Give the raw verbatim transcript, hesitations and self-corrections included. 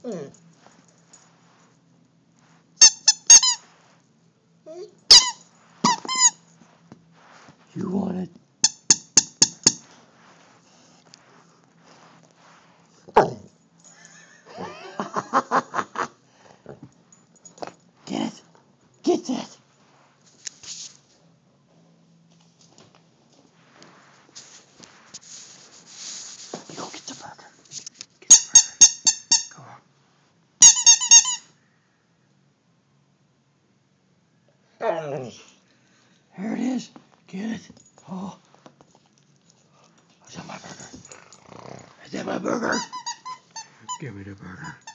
Mm. You want it? Get it. Get that. You go get the burger. Get the burger. Go on. Here it is. Get it. Oh. Is that my burger? Is that my burger? Give me the burger.